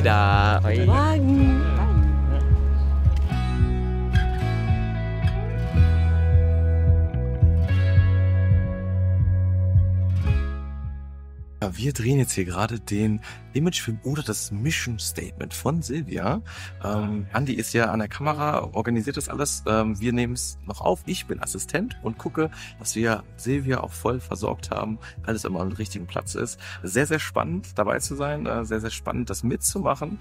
wieder. Morgen. Ja, wir drehen jetzt hier gerade den Imagefilm oder das Mission Statement von Silvia. Andi ist ja an der Kamera, organisiert das alles. Wir nehmen es noch auf. Ich bin Assistent und gucke, dass wir Silvia auch voll versorgt haben, alles immer am richtigen Platz ist. Sehr, sehr spannend dabei zu sein, sehr, sehr spannend das mitzumachen.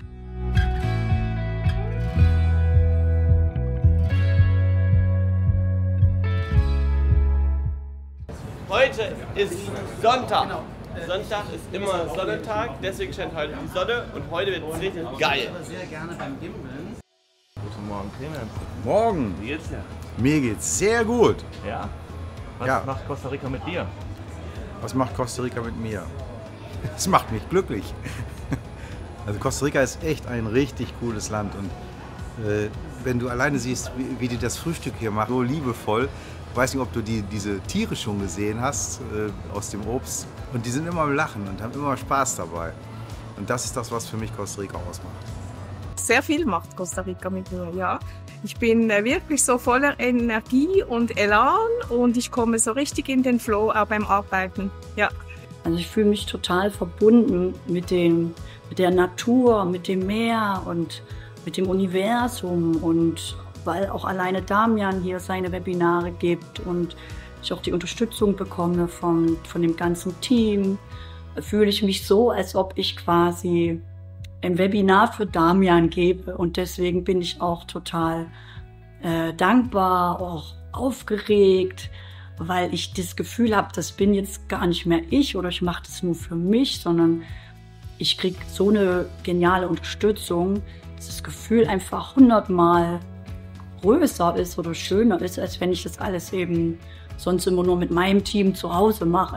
Heute ist Sonntag. Sonntag ist immer Sonnentag, deswegen scheint heute die Sonne und heute wird es richtig geil. Sehr gerne beim Gimbeln. Guten Morgen, Clemens. Morgen. Wie geht's dir? Mir geht's sehr gut. Ja? Was Ja. macht Costa Rica mit dir? Was macht Costa Rica mit mir? Es macht mich glücklich. Also Costa Rica ist echt ein richtig cooles Land und wenn du alleine siehst, wie die das Frühstück hier machen, so liebevoll. Ich weiß nicht, ob du diese Tiere schon gesehen hast aus dem Obst. Und die sind immer am Lachen und haben immer Spaß dabei. Und das ist das, was für mich Costa Rica ausmacht. Sehr viel macht Costa Rica mit mir, ja. Ich bin wirklich so voller Energie und Elan und ich komme so richtig in den Flow auch beim Arbeiten, ja. Also ich fühle mich total verbunden mit der Natur, mit dem Meer und mit dem Universum und weil auch alleine Damian hier seine Webinare gibt und ich auch die Unterstützung bekomme von dem ganzen Team, fühle ich mich so, als ob ich quasi ein Webinar für Damian gebe und deswegen bin ich auch total dankbar, auch aufgeregt, weil ich das Gefühl habe, das bin jetzt gar nicht mehr ich oder ich mache das nur für mich, sondern ich kriege so eine geniale Unterstützung, dass das Gefühl einfach 100-mal größer ist oder schöner ist, als wenn ich das alles eben sonst immer nur mit meinem Team zu Hause mache.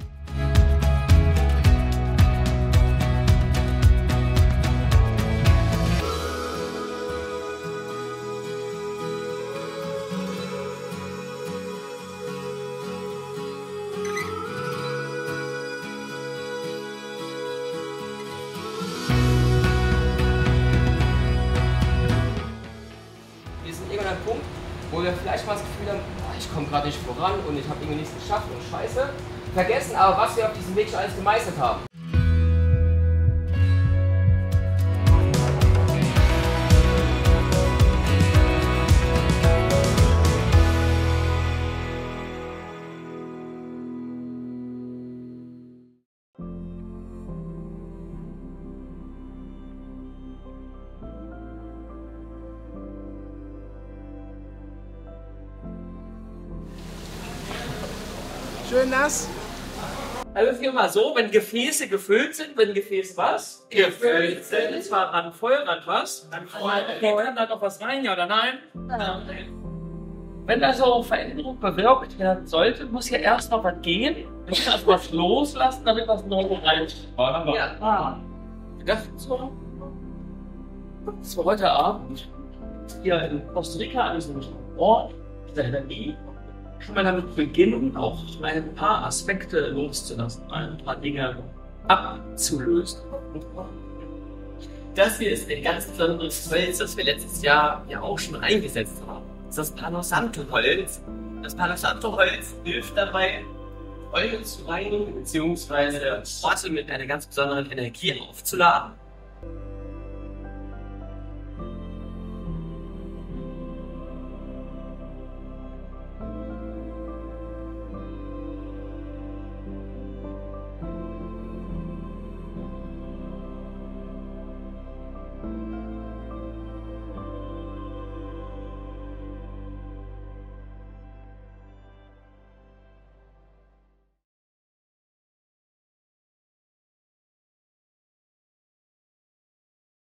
Wir sind irgendwann am Punkt, wo wir vielleicht mal das Gefühl haben, ich komme gerade nicht voran und ich habe irgendwie nichts geschafft und scheiße. Vergessen aber, was wir auf diesem Weg schon alles gemeistert haben. Schön nass. Also es ist immer so, wenn Gefäße gefüllt sind, wenn Gefäße was? Gefüllt sind. Es war dann voll, dann was? Dann voll. Okay, kann da noch was rein, ja oder nein? Nein. Wenn also Veränderung bewirkt werden sollte, muss ja erst noch was gehen. Ich muss erst was loslassen, damit was Neues reinkommt. Ja. Das ist so. Das war heute Abend hier in Costa Rica an diesem Ort der Energie. Schon mal damit beginnen, auch ein paar Aspekte loszulassen, ein paar Dinge abzulösen. Das hier ist ein ganz besonderes Holz, das wir letztes Jahr ja auch schon eingesetzt haben. Das ist das Palo Santo Holz. Das Palo Santo Holz hilft dabei, Holz zu reinigen bzw. Orte mit einer ganz besonderen Energie aufzuladen.